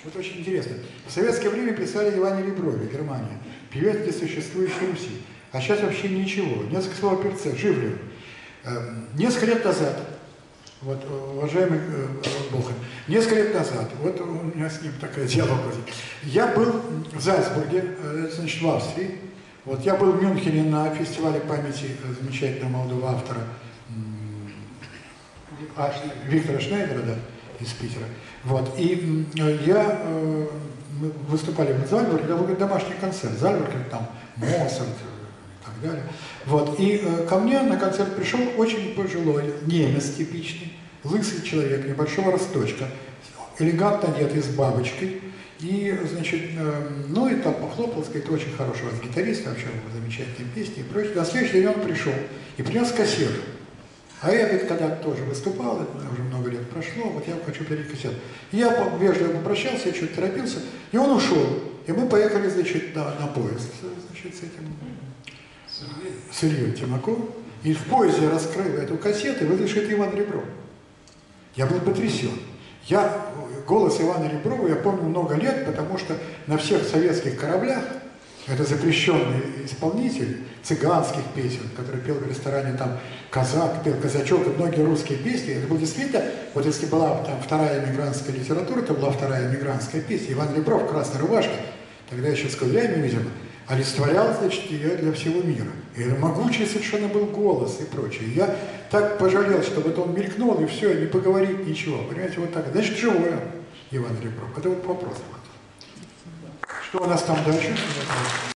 Вот очень интересно. В советское время писали Иване Реброве, Германия, певец несуществующей Руси. А сейчас вообще ничего. Несколько слов о певце, Живлев. Несколько лет назад, вот, уважаемый Бохан, несколько лет назад, вот у меня с ним такая диалог возник. Я был в Зальцбурге, значит, в Австрии. Вот, я был в Мюнхене на фестивале памяти замечательного молодого автора Виктора Шнайдера, да, из Питера. Вот, и мы выступали в Зальцбурге, это был домашний концерт. Зальцбург, там Моцарт и так далее. Вот, и ко мне на концерт пришел очень пожилой немец типичный, лысый человек, небольшого росточка, элегантно одетый с бабочкой. И, значит, ну и там похлопал, сказать, очень хороший у вас гитарист, вообще замечательные песни и прочее. На следующий день он пришел и принес кассету. А я, говорит, когда-то тоже выступал, это уже много лет прошло, вот я хочу перейти кассету. И я вежливо попрощался, я что-то торопился, и он ушел. И мы поехали, значит, на поезд, значит, с Ильей Тимаковым. И в поезде я раскрыл эту кассету, и вы слышите Иван Ребров. Я был потрясен. Голос Ивана Реброва я помню много лет, потому что на всех советских кораблях, это запрещенный исполнитель цыганских песен, который пел в ресторане там казак, пел казачок и многие русские песни. Это был действительно, вот если была там вторая эмигрантская литература, то была вторая эмигрантская песня. Иван Ребров в красной рубашке, тогда еще с козырями, видимо, олицетворял, значит, ее для всего мира. И это могучий совершенно был голос и прочее. Я так пожалел, что вот он мелькнул, и все, и не поговорить ничего. Понимаете, вот так. Значит, живой Иван Ребров. Это вот вопрос. Что у нас там дальше?